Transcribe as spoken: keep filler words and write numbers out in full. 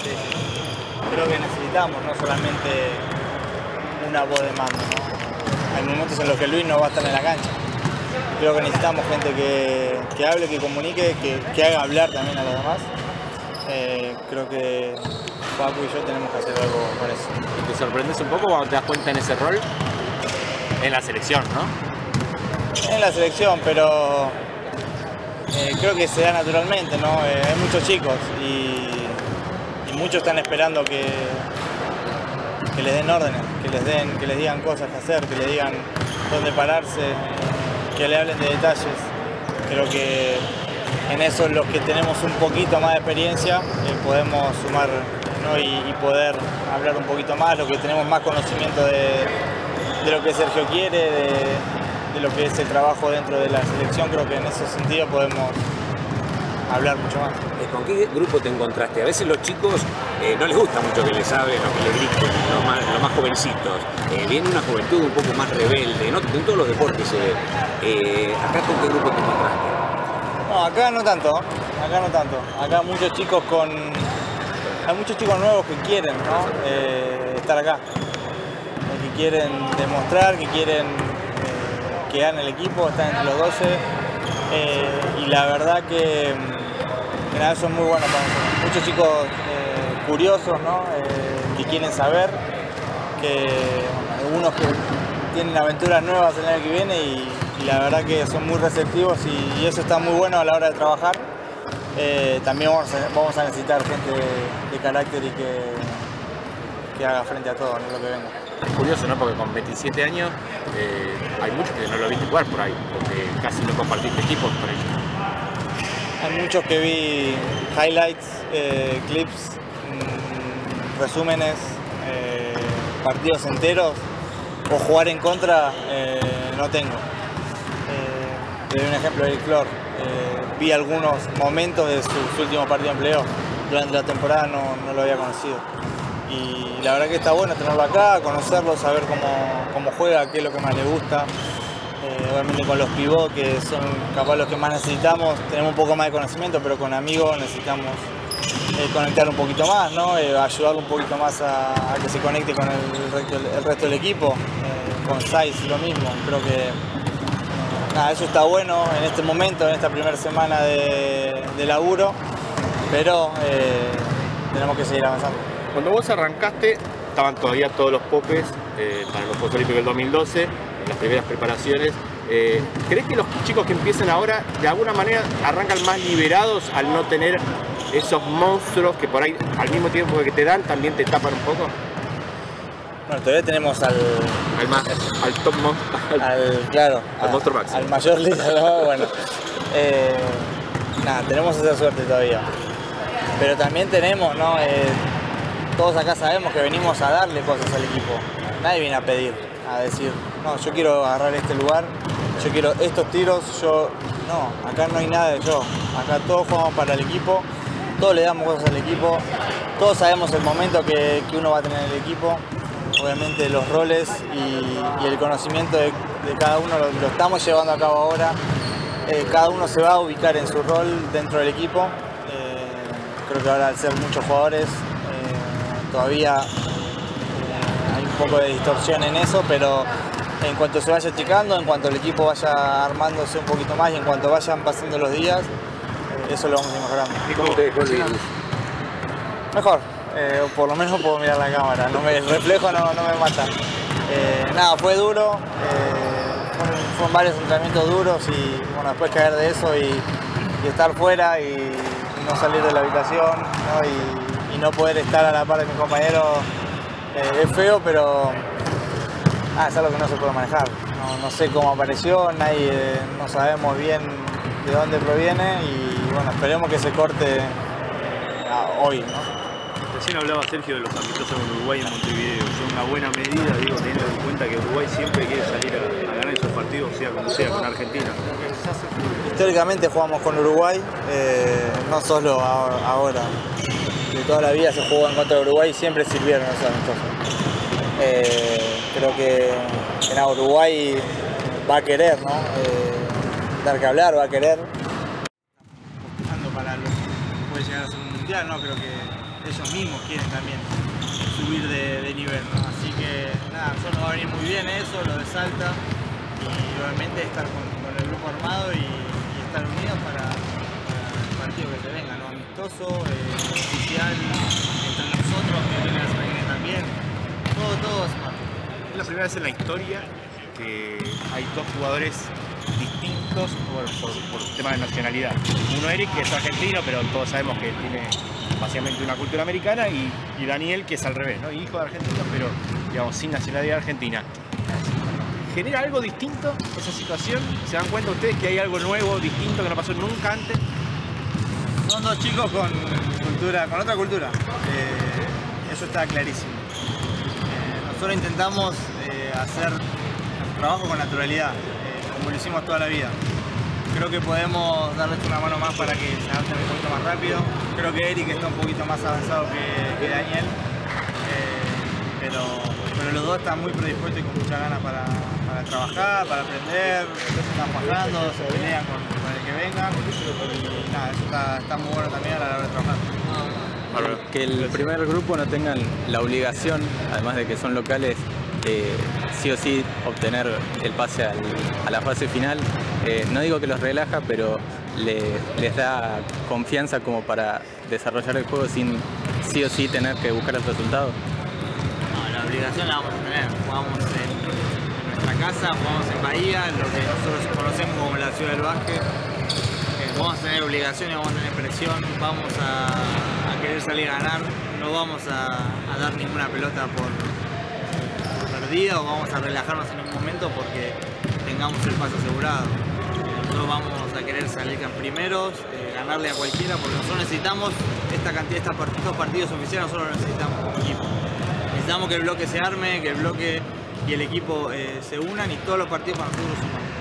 Sí, sí. Creo que necesitamos no solamente una voz de mando, ¿no? Hay momentos en los que Luis no va a estar en la cancha. Creo que necesitamos gente que, que hable, que comunique, que, que haga hablar también a los demás. Eh, creo que Paco y yo tenemos que hacer algo con eso. ¿Y te sorprendes un poco cuando te das cuenta en ese rol? En la selección, ¿no? En la selección, pero eh, creo que se da naturalmente, ¿no? Eh, hay muchos chicos y, y muchos están esperando que, que les den órdenes, que les, den, que les digan cosas que hacer, que les digan dónde pararse, que le hablen de detalles. Creo que en eso los que tenemos un poquito más de experiencia eh, podemos sumar, ¿no? y, y poder hablar un poquito más, los que tenemos más conocimiento de, de lo que Sergio quiere, de, de lo que es el trabajo dentro de la selección. Creo que en ese sentido podemos hablar mucho más. ¿Con qué grupo te encontraste? A veces los chicos eh, no les gusta mucho que les hablen o que les griten, los más, los más jovencitos. Eh, viene una juventud un poco más rebelde, ¿no? En todos los deportes se ve. Eh, ¿Acá con qué grupo te encontraste? No, acá no tanto, acá no tanto. Acá muchos chicos con... Hay muchos chicos nuevos que quieren, ¿no? eh, estar acá. Que quieren demostrar, que quieren eh, quedar en el equipo, están entre los doce. Eh, y la verdad que, que nada, eso es muy bueno para nosotros. Muchos chicos eh, curiosos, ¿no? eh, que quieren saber, que bueno, algunos que tienen aventuras nuevas el año que viene y, y la verdad que son muy receptivos y, y eso está muy bueno a la hora de trabajar. Eh, también vamos a, vamos a necesitar gente de, de carácter y que, que haga frente a todo, ¿no? Lo que venga. Es curioso, ¿no? Porque con veintisiete años eh, hay muchos que no lo viste jugar por ahí, porque casi no compartiste equipos por ellos. Hay muchos que vi highlights, eh, clips, mmm, resúmenes, eh, partidos enteros, o jugar en contra, eh, no tengo. Eh, te doy un ejemplo de Eric Flor. Eh, vi algunos momentos de su, su último partido en playoff. Durante la temporada no, no lo había conocido. Y la verdad que está bueno tenerlo acá, conocerlo, saber cómo, cómo juega, qué es lo que más le gusta. Eh, obviamente con los pivots, que son capaz los que más necesitamos, tenemos un poco más de conocimiento, pero con amigos necesitamos eh, conectar un poquito más, ¿no? Eh, ayudarlo un poquito más a, a que se conecte con el resto, el resto del equipo. Eh, con Saiz lo mismo, creo que nada, eso está bueno en este momento, en esta primera semana de, de laburo, pero eh, tenemos que seguir avanzando. Cuando vos arrancaste, estaban todavía todos los popes eh, para los Juegos Olímpicos del dos mil doce, en las primeras preparaciones. Eh, ¿Crees que los chicos que empiezan ahora, de alguna manera, arrancan más liberados al no tener esos monstruos que por ahí, al mismo tiempo que te dan, también te tapan un poco? Bueno, todavía tenemos al... Al, más, al top monstruo. Al, al, claro, al a, monstruo máximo. Al mayor líder, ¿no? Bueno, eh, nada, tenemos esa suerte todavía. Pero también tenemos, ¿no? Eh, todos acá sabemos que venimos a darle cosas al equipo. Nadie viene a pedir, a decir, no, yo quiero agarrar este lugar, yo quiero estos tiros, yo... No, acá no hay nada de yo. Acá todos jugamos para el equipo, todos le damos cosas al equipo, todos sabemos el momento que, que uno va a tener en el equipo. Obviamente los roles y, y el conocimiento de, de cada uno lo, lo estamos llevando a cabo ahora. Eh, cada uno se va a ubicar en su rol dentro del equipo. Eh, creo que ahora al ser muchos jugadores eh, todavía eh, hay un poco de distorsión en eso, pero en cuanto se vaya achicando, en cuanto el equipo vaya armándose un poquito más y en cuanto vayan pasando los días, eh, eso lo vamos a ir mejorando. ¿Y cómo te dejó el virus? Mejor. Eh, por lo menos puedo mirar la cámara, no me, el reflejo no, no me mata. Eh, nada, fue duro, eh, fueron, fueron varios entrenamientos duros y bueno, después caer de eso y, y estar fuera y, y no salir de la habitación, ¿no? Y, y no poder estar a la par de mis compañeros eh, es feo, pero ah, es algo que no se puede manejar. No, no sé cómo apareció, nadie, no sabemos bien de dónde proviene y bueno, esperemos que se corte hoy, ¿no? Recién hablaba Sergio de los amistosos con Uruguay en Montevideo. Son una buena medida, digo, teniendo en cuenta que Uruguay siempre quiere salir a, a ganar esos partidos, sea como sea, con Argentina. Históricamente jugamos con Uruguay, eh, no solo ahora. De toda la vida se jugó en contra de Uruguay y siempre sirvieron esos amistosos. Eh, creo que, que nada, Uruguay va a querer, ¿no? Eh, dar que hablar, va a querer. Para lo que puede llegar a ser un mundial, ¿no? Creo que ellos mismos quieren también subir de, de nivel, ¿no? Así que nada, a nosotros nos va a venir muy bien eso, lo de Salta, y obviamente estar con, con el grupo armado y, y estar unidos para, para el partido que se venga, ¿no? Amistoso, eh, oficial, entre nosotros, que venga la semana que viene también, todo, todo es más. Es la primera vez en la historia que hay dos jugadores distintos por, por, por tema de nacionalidad. Uno Eric, que es argentino, pero todos sabemos que tiene básicamente una cultura americana, y, y Daniel, que es al revés, ¿no? Hijo de argentinos, pero digamos sin nacionalidad argentina. ¿Genera algo distinto esa situación? ¿Se dan cuenta ustedes que hay algo nuevo, distinto, que no pasó nunca antes? Son dos chicos con cultura, con otra cultura. Eh, eso está clarísimo. Eh, nosotros intentamos eh, hacer trabajo con naturalidad, eh, como lo hicimos toda la vida. Creo que podemos darles una mano más para que se adapten un poquito más rápido. Creo que Eric está un poquito más avanzado que, que Daniel, eh, pero, pero los dos están muy predispuestos y con muchas ganas para, para trabajar, para aprender. Están bajando, se pelean con, con el que vengan, y nada, eso está, está muy bueno también a la hora de trabajar. Que el primer grupo no tengan la obligación, además de que son locales, eh, sí o sí obtener el pase al, a la fase final. Eh, no digo que los relaja, pero le, les da confianza como para desarrollar el juego sin sí o sí tener que buscar el resultado. No, la obligación la vamos a tener. Jugamos en, en nuestra casa, jugamos en Bahía, lo que nosotros conocemos como la ciudad del básquet. Eh, vamos a tener obligaciones, vamos a tener presión, vamos a, a querer salir a ganar, no vamos a, a dar ninguna pelota por, por perdida, o vamos a relajarnos en un momento porque tengamos el pase asegurado. Nosotros vamos a querer salir primeros, eh, ganarle a cualquiera, porque nosotros necesitamos esta cantidad, estos partidos oficiales, nosotros lo necesitamos como equipo. Necesitamos que el bloque se arme, que el bloque y el equipo eh, se unan, y todos los partidos para nosotros suman.